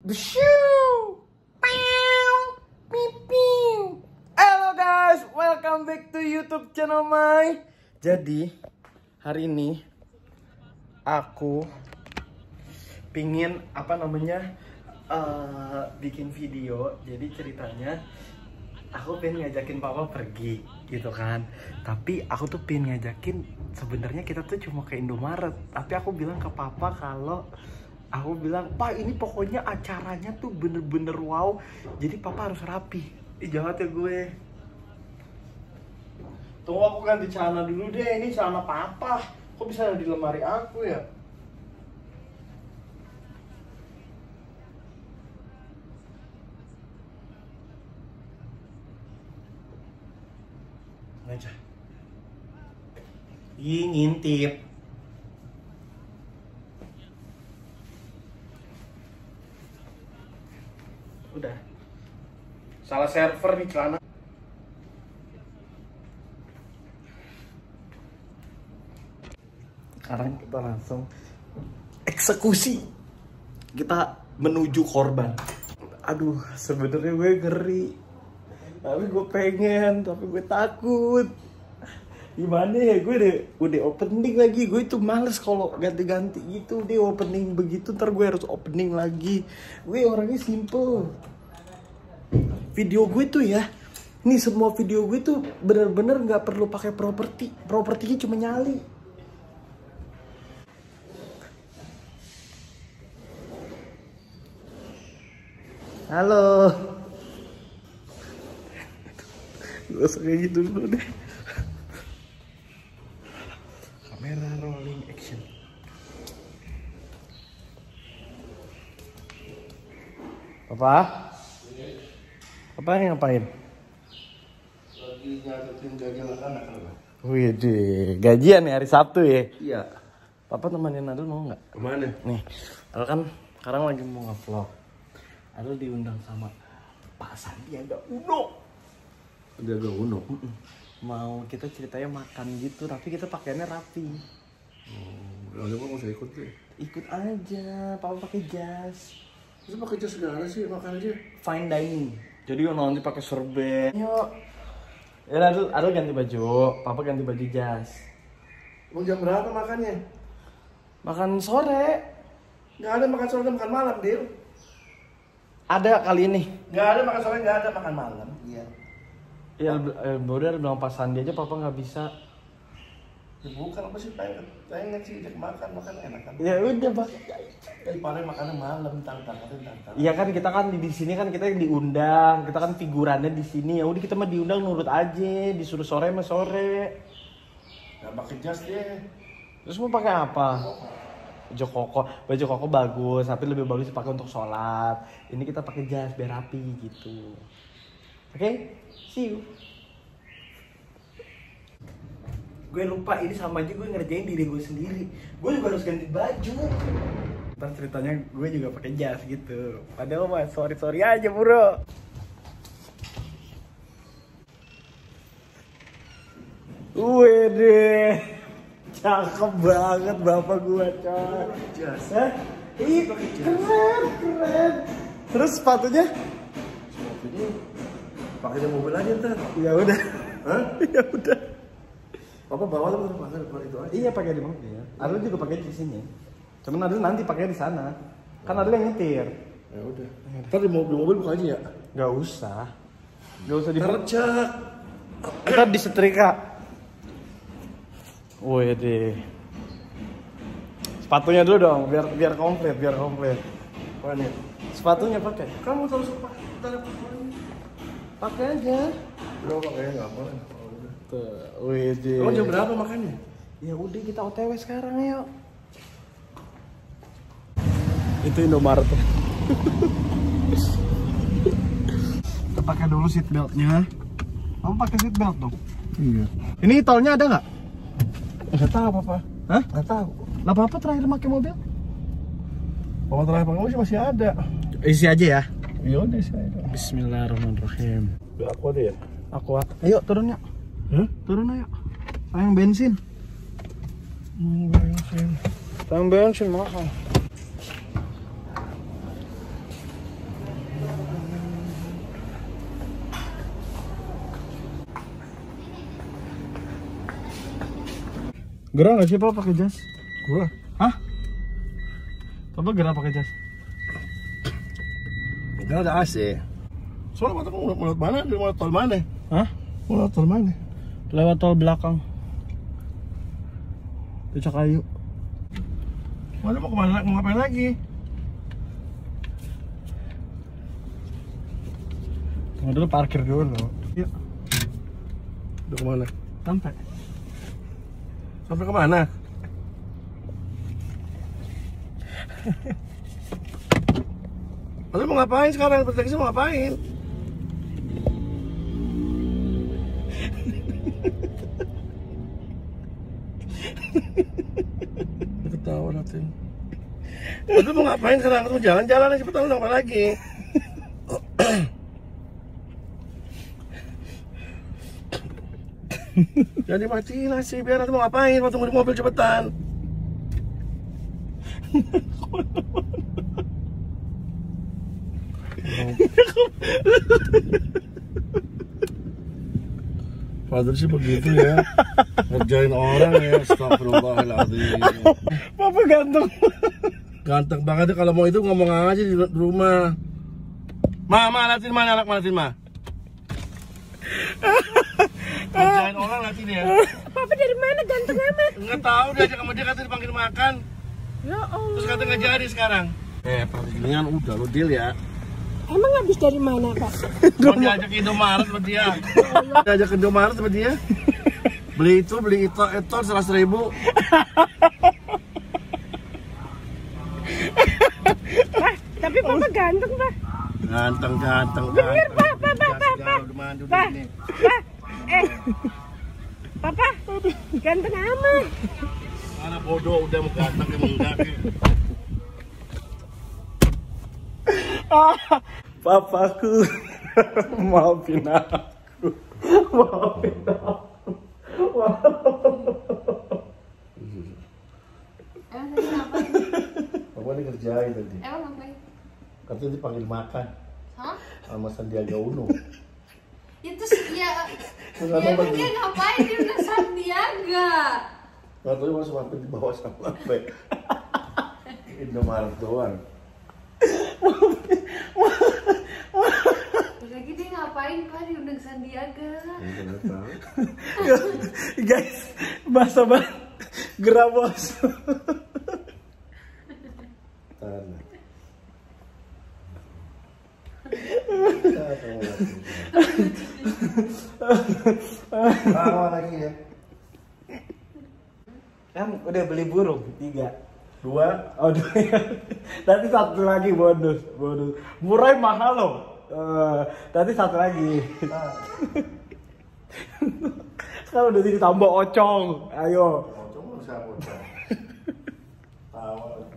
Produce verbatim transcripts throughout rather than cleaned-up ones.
Halo guys, welcome back to YouTube channel my. Jadi hari ini aku pingin apa namanya uh, bikin video. Jadi ceritanya aku pengen ngajakin papa pergi gitu kan. Tapi aku tuh pengen ngajakin, sebenarnya kita tuh cuma ke Indomaret. Tapi aku bilang ke papa kalau aku bilang, "Pak, ini pokoknya acaranya tuh bener-bener wow. Jadi papa harus rapi." Ih, jahat ya gue. Tunggu aku ganti celana dulu deh. Ini celana papa. Kok bisa ada di lemari aku ya? Aja. Ih, ngintip. Udah. Salah server nih celana. Sekarang kita langsung eksekusi. Kita menuju korban. Aduh, sebenarnya gue ngeri. Tapi gue pengen, tapi gue takut. Gimana ya, gue udah, udah opening lagi. Gue itu males kalau ganti-ganti gitu. Dia opening begitu, ntar gue harus opening lagi. Gue orangnya simple. Video gue tuh ya, ini semua video gue tuh bener-bener gak perlu pakai properti. Propertinya cuma nyali. Halo. Gak usah kayak gitu dulu deh. Kamera rolling action. Papa? Papa ngapain? Lagi nyatetin gajian anak-anak. Wih deh, gajian ya hari Sabtu ya? Iya. Papa temenin Adul mau nggak? Kemana? Nih, Adul kan sekarang lagi mau nge-vlog. Adul diundang sama Pak Sandiaga Uno. Sandiaga Uno? Mau kita ceritanya makan gitu, tapi kita pakaiannya rapi. Oh, udah mau usah ikut deh. Ikut aja, Papa pakai jas. Terus pakai jas segala sih, makan aja. Fine dining. Jadi nanti pakai sorbet. Yuk. Ya, Adul, Adul ganti baju, Papa ganti baju jas. Mau jam berapa makannya? Makan sore. Nggak ada makan sore, makan malam, Dil. Ada kali ini. Nggak ada makan sore, nggak ada makan malam. Iya. Ya, eh, udah bilang Pak Sandi aja, Papa nggak bisa. Ya bukan, apa sih pengen, pengen sih ajak makan, makan enak kan? Ya udah, Pak. Daripada makannya malam, tantang, tantang. Iya kan, kita kan di, di sini kan kita diundang, kita kan figurannya di sini. Ya udah, kita mah diundang nurut aja, disuruh sore mah sore. Nggak pakai jas deh. Terus mau pakai apa? Baju koko, baju koko bagus, tapi lebih bagus dipakai untuk sholat. Ini kita pakai jas biar rapi gitu. Oke, okay? See you. Gue lupa, ini sama aja gue ngerjain diri gue sendiri. Gue juga harus ganti baju. Ntar ceritanya gue juga pakai jas gitu. Padahal mah sorry sorry aja bro. Wede, cakep banget bapak gue coy. Jas. Hah? Ih, keren keren. Terus sepatunya? Sepatunya pakai di mobil aja ntar. Ya udah. Hah? Ya udah. Papa bawa tuh pakai pakai itu aja. Iya, pakai di mobil. Adul juga pakai di sini. Cuman Adul nanti pakai di sana. Kan Adul yang nyetir. Ya udah. Ntar di mobil-mobil buka aja ya. Gak usah. Gak usah di. Tercak. Ntar disetrika. Wih deh. Sepatunya dulu dong, biar biar komplit, biar komplit. Mana? Sepatunya pakai. Kamu tahu suka tanda pakai. Pakai aja. Lo pakai nggak apa? Tuh, wih deh. Kamu jam berapa makannya? Ya udah, kita O T W sekarang yuk. Itu Indomaret. Kita pakai dulu seat beltnya. Kamu pakai seat belt dong? Iya. Ini tolnya ada nggak? Nggak tahu apa? Hah? Nggak tahu. Lah Papa terakhir pakai mobil? Papa terakhir pakai mobil masih ada. Isi aja ya. Iya udah sih. Bismillahirrahmanirrahim. Udah aku ada ya. Aku, ayo turun yuk. Hah? Turun ayo. Sayang bensin. Hmm, bensin. Sayang bensin mahal. Gerah nggak sih Pak pakai jas? Gua. Hah? Papa gerah pakai jas? Enggak ada A C. Soalnya mata kamu mau lewat mana? Mau lewat tol mana? Hah? Mau lewat tol mana? Lewat tol belakang. Becak kayu. Mana mau kemana? Mau ngapain lagi? Tunggu dulu parkir dulu. Yuk. Udah kemana? Sampai. Sampai kemana? Lalu mau ngapain sekarang? Pergi mau ngapain? Ketawa nanti. Lalu mau ngapain sekarang? Mau jalan-jalan aja, cepetan apa lagi? Jadi matiin lah sih, biar nanti mau ngapain? Mau tunggu di mobil cepetan. Father sih begitu ya, ngerjain orang ya, astagfirullahaladzim. Papa ganteng. Ganteng banget ya, kalau mau itu ngomong aja di rumah. Ma, ma, latin mana anak ma, latin ma. Ngerjain orang latin ya. Papa dari mana ganteng amat? Enggak tahu, diajak sama dia katanya dipanggil makan. Ya Allah. Terus kata nggak jadi sekarang. Eh, pertandingan udah lo deal ya. Emang habis dari mana, Pak? Mau diajak ke Indomaret sama dia. Diajak ke Indomaret sama dia. Beli itu, beli itu, itu seratus ribu. Pak, tapi Papa ganteng, Pak. Ganteng, ganteng, Bener, ganteng. Pak, Pak, Pak, Pak, Pak. Pak, Pak, eh, Papa, ganteng amat. Anak bodoh udah mau ganteng emang enggak. Papaku. Maafin aku. Maafin aku. Emang tadi ngapain? Papa ini kerjain tadi. Emang ngapain? Katanya dipanggil makan Hah? sama Sandiaga Uno. Itu sih ya. Enggak Ya tahu emang dia ngapain? Dia udah Sandiaga. Nggak tahu masuk sampai di bawah sama apa. Indomaret doang. Lagi dia ngapain Pak diundang Sandiaga? Enggak tahu. Guys, bahasa banget. Gerah bos. Tanah. Apa lagi ya? Kan udah beli burung tiga. Dua. Oh dua. Nanti satu lagi bonus, bonus. Murah mahal loh. Uh, nanti satu lagi. Sekarang udah ditambah ocong. Ayo. Ocong mau siapa ocong? Tawa lagi.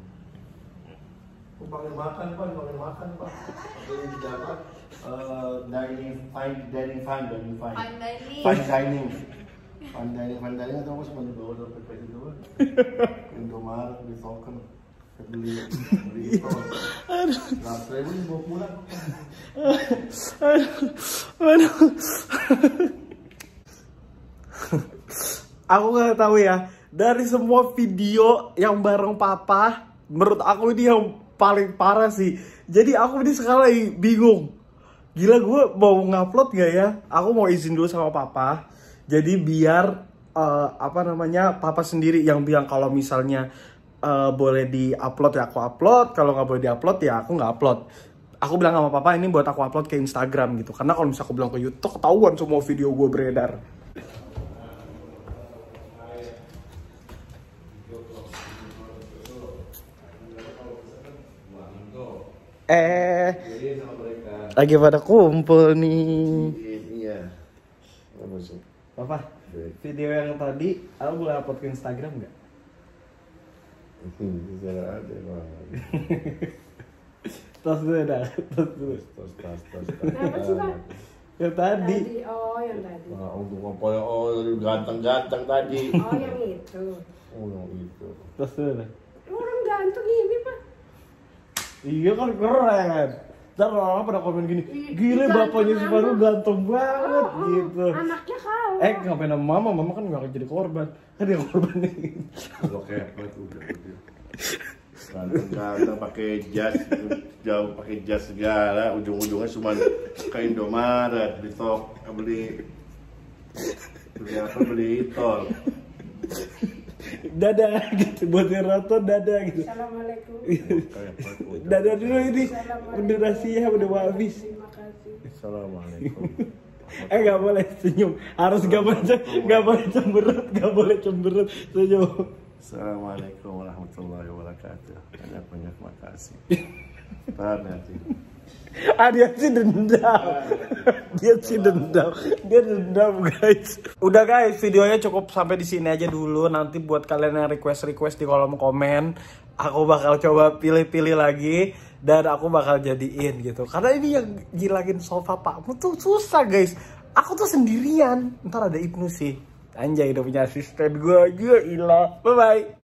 Aku panggil makan pak, panggil makan pak. Panggil di dapat dining, fine dining, fine dining, fine. Fine dining. Fine dining. Fine dining, fine dining atau apa sih mau dibawa dari P P itu doang. Indomaret di token. Beli beli itu. Nah, saya pun bawa pulang. Aduh. Aku nggak tahu ya. Dari semua video yang bareng Papa, menurut aku ini yang paling parah sih. Jadi aku ini sekarang lagi bingung. Gila, gue mau ngupload gak ya? Aku mau izin dulu sama Papa. Jadi biar uh, apa namanya Papa sendiri yang bilang kalau misalnya uh, boleh di-upload ya aku upload. Kalau nggak boleh di-upload ya aku nggak upload. Aku bilang sama Papa ini buat aku upload ke Instagram gitu. Karena kalau misalnya aku bilang ke YouTube, ketahuan semua video gue beredar. Eh, lagi pada kumpul nih. Iya. Apa sih? Papa, video yang tadi aku boleh upload ke Instagram nggak? Bisa ada bang. Tos dulu dah, tos dulu. Tos tos tos. Kenapa sih, Pak? Yang tadi. Tadi, oh yang tadi. Nah, untuk apa ya? Oh, ganteng-ganteng tadi. Oh yang itu. Oh, yang itu. Tos dulu dah. Orang ganteng ini, Pak. Iya kan keren. Ntar orang pada komen gini, gila bapaknya si Faru ganteng banget gitu. Anaknya kau. Eh ngapain sama mama, mama kan gak akan jadi korban. Kan dia korban nih. Kalau kepet udah udah. Ganteng-ganteng pakai jas, jauh pakai jas segala, ujung-ujungnya cuma ke Indomaret, beli tok, beli beli apa beli tol. Dadah gitu, buat yang nonton dadah gitu. Assalamualaikum. Dadah dulu ini, udah nasinya udah mau habis. Terima kasih. Assalamualaikum. Eh gak boleh senyum, harus gak boleh gak boleh cemberut, gak boleh cemberut senyum. Assalamualaikum warahmatullahi wabarakatuh. Banyak banyak makasih. Tahan nanti. Ah dia sih dendam, dia sih dendam, dia dendam guys. Udah guys, videonya cukup sampai di sini aja dulu. Nanti buat kalian yang request request di kolom komen, aku bakal coba pilih-pilih lagi dan aku bakal jadiin gitu. Karena ini yang gilangin sofa pakmu tuh susah guys. Aku tuh sendirian, ntar ada Ibnu sih. Anjay udah punya asisten gue aja, ilah. Bye bye.